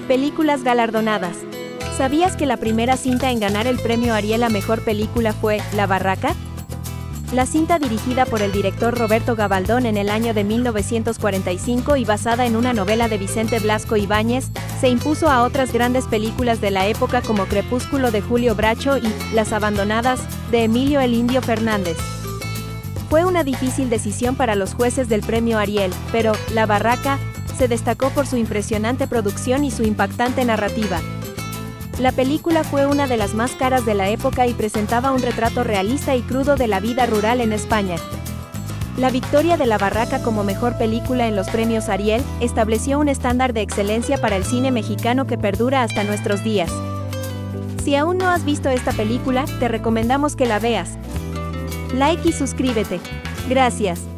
Películas galardonadas. ¿Sabías que la primera cinta en ganar el premio Ariel a Mejor Película fue La Barraca? La cinta, dirigida por el director Roberto Gavaldón en el año de 1945 y basada en una novela de Vicente Blasco Ibáñez, se impuso a otras grandes películas de la época como Crepúsculo de Julio Bracho y Las Abandonadas, de Emilio "El Indio" Fernández. Fue una difícil decisión para los jueces del premio Ariel, pero La Barraca se destacó por su impresionante producción y su impactante narrativa. La película fue una de las más caras de la época y presentaba un retrato realista y crudo de la vida rural en España. La victoria de La Barraca como mejor película en los premios Ariel estableció un estándar de excelencia para el cine mexicano que perdura hasta nuestros días. Si aún no has visto esta película, te recomendamos que la veas. Like y suscríbete. Gracias.